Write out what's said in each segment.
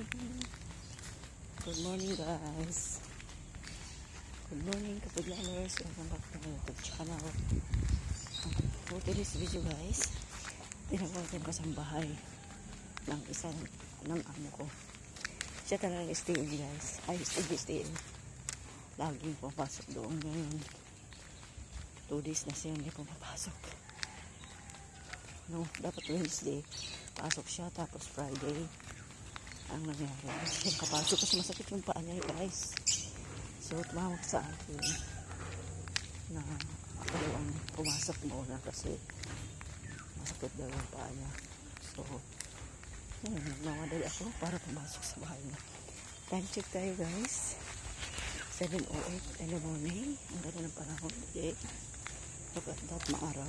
Good morning guys. Good morning kapidlaners. Welcome back to my YouTube channel. For today's video guys, tinawagan ko sa bahay ng isang ng amo ko. Siya talaga stay guys. Ay stay. Laging papasok doon ngayon. 2 days na siya hindi pumapasok. No, dapat Wednesday pasok siya, tapos Friday ang nangyari, siya kapasok kasi masakit yung paa niya guys. So tumawag sa akin na ako daw ang pumasok muna kasi masakit daw yung paa niya. So nagmamadali ako para pumasok sa bahay niya. Time check tayo guys, 7:08 in the morning. Ang ganda ng panahon today. Look at that, maaraw.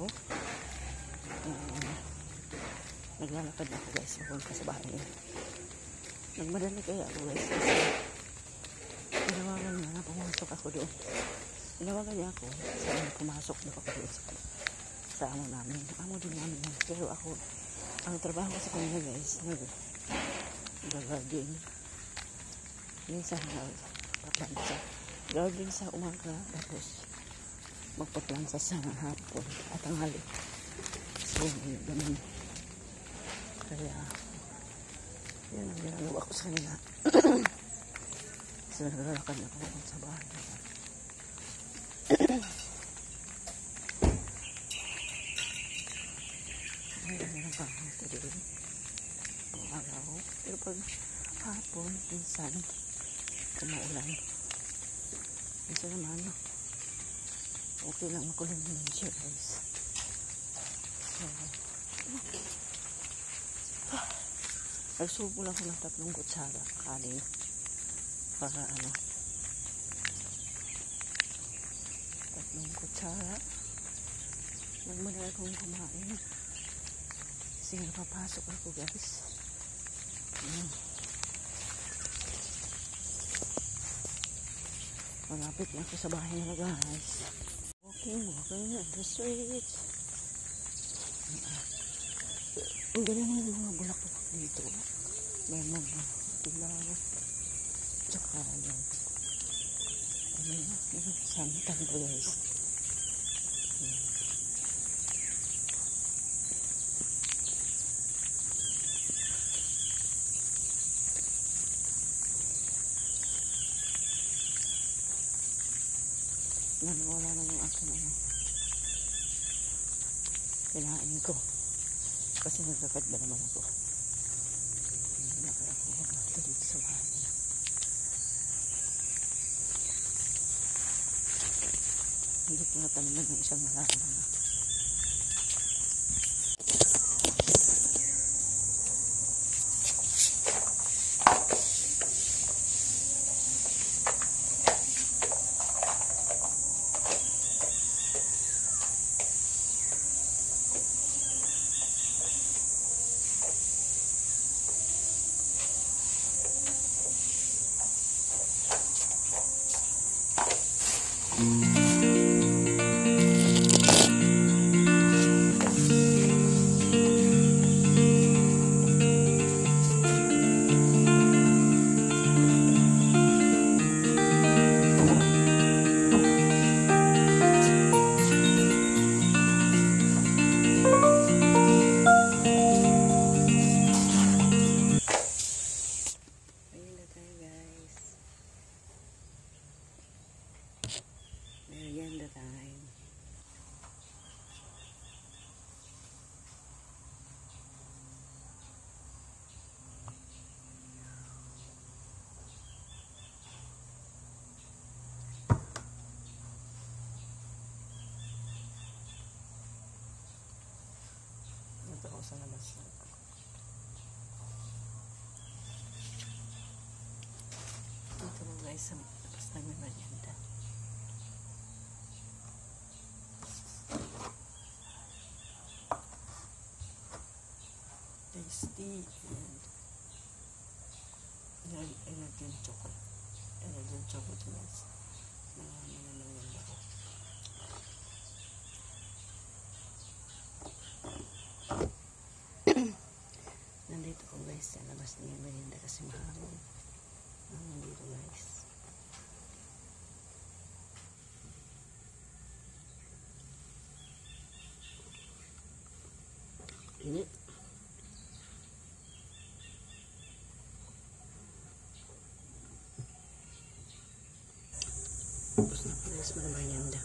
Naglalakad ako guys papunta sa bahay niya. Nagmadali kaya ako guys kasi tinawagan niya na pumasok ako doon. Tinawagan niya ako sa pumasok na ako doon sa amo namin. Amo din namin yan. Pero ako, ang trabaho ko sa kanila guys, nag-garden. Minsan nagpaplansa. Garden sa umaga, tapos magpaplansa sa hapon at tanghali. So, ganun. Kaya, yan ang ginagawa ko sa kanila. So, naglalakad na ako sa bahay. Ngayon na lang kahapon today. Ang araw. Pero pag hapon, minsan, kumaulan. Minsan naman, okay lang makulan naman siya guys. So, nagsubo lang ako ng 3 kutsara kanin para 3 kutsara. Nagmadali akong kumain kasi napapasok ako guys. Malapit na ako sa bahay nila guys. Walking on the street. Ang galing ng mga bulaklak dito. May mga tilaw. Tsaka yan. Ano yung santan ko guys. Wala na yung aking kinain ko. Kasi naglakad ba naman ako. Naglakad ako dito sa bahay. Hindi ko nataniman ng isang halaman na. Merienda time. Ito ako sa labas. Ito mo guys sa labas na may merienda. Tasty and energy chocolate. Energy chocolate guys. Nangyayanda ko. Nandito ko guys sa labas. labas niya merienda kasi mahangin. Dito guys. Init. Tapos na po guys, mag-merienda.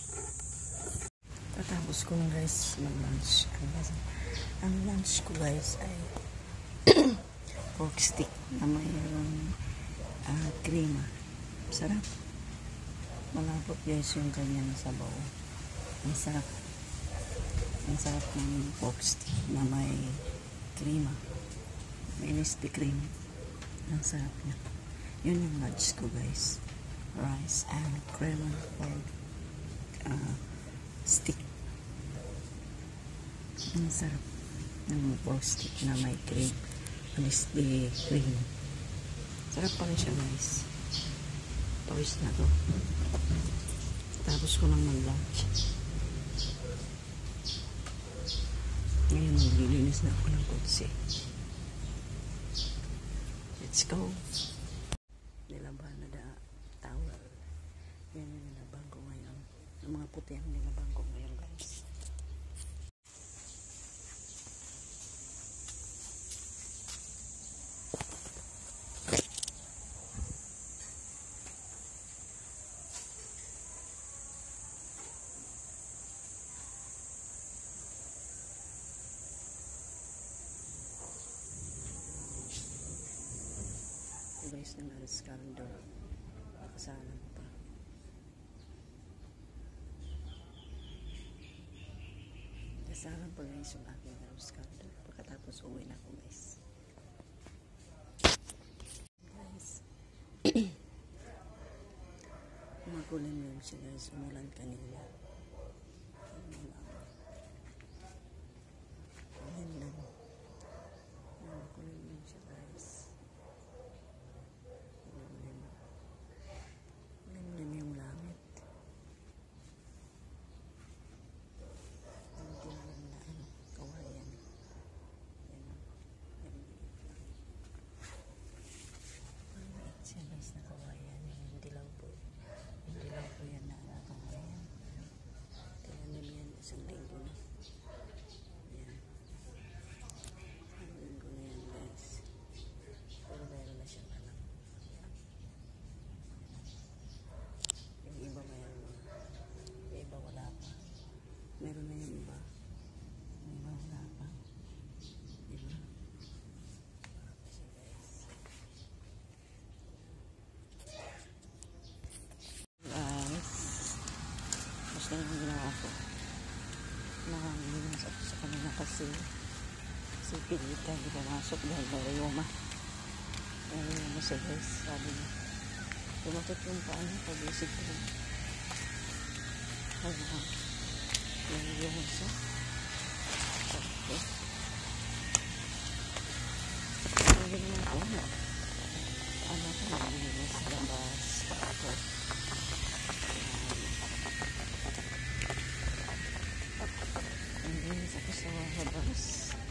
Tatapos ko na guys mag-lunch. Ang lunch ko guys ay pork stick na mayroong krema. Sarap. Malapot guys yung kanyang sabaw. Ang sarap. Ang sarap ng pork stick na may krema. May Nestea cream. Ang sarap niya. Yun yung lunch ko guys. Rice and crema pork stick. Ang sarap ng pork stick na may cream. Nestea cream. Sarap pa rin siya guys. Pawis na to. Tapos ko lang mag-lunch. Ngayon maglilinis na ako ng kotse. Let's go. Nilaban na towel. Yan yung nilabang ko ngayon. Yung mga puti ang nilabang ko ngayon guys. Guys ng alas calendar nakasalan pa kasalan pa guys yung aking alas calendar pagkatapos uwi na ako guys magulan mo siya guys, umulan kanina meron na yung iba. Yung iba wala pa. Diba? So guys. Basta yung ginawa ko. Nakalinis ako sa kanina kasi pilita hindi pumasok dahil may rayoma. May rayoma siya guys. Sabi niya. Tumatot yung paan pag-isip ko. Yung isa. Okay. Ang ganyan ako. Ano ko nalinis sa labas. Tapos. Nalinis ako sa labas.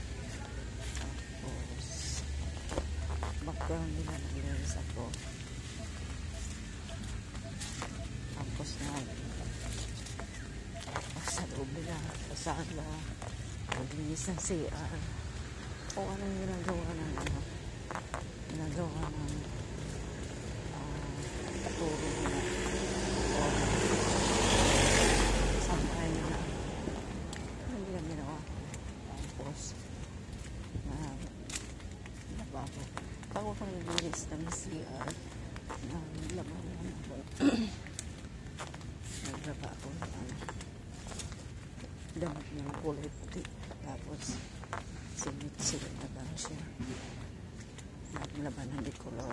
Tapos. Background nila nalinis ako. Tapos sa loob nila, sa sala, maglinis ng CR, o anong ginagawa ng turo nila, o sampay nila, anong nila ginawa, tapos, nabago. Bago kang naglinis ng CR, laman naman ako, nagraba ako ng damit niya kulay puti. Tapos, sinit-sinit na lang siya. Naglaban ng decolor.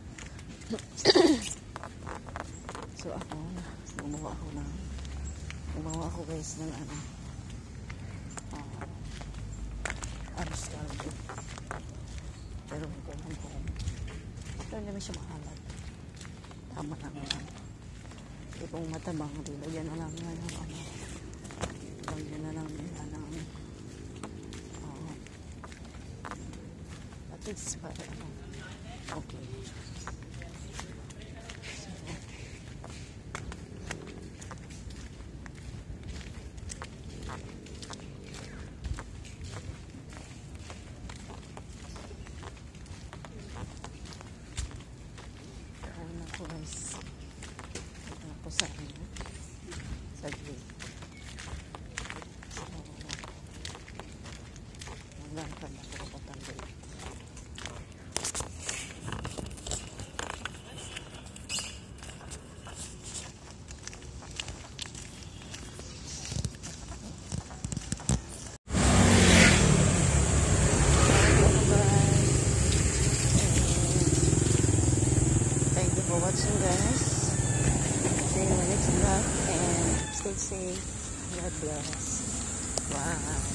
So, ako, gumawa ako guys ng aros caldo. Pero hindi ko alam pero hindi naman siya maalat. Tama lang naman. Ipong matabang, lagyan na lang ngayon lagyan na lang nila ng This is para ano. Okay. Kauna ko guys. Kauna ko sa ano. Sa gate. So, maglangkad ako kapatang gate. Thank you for watching guys. See you in the next vlog and stay safe. God bless. Bye.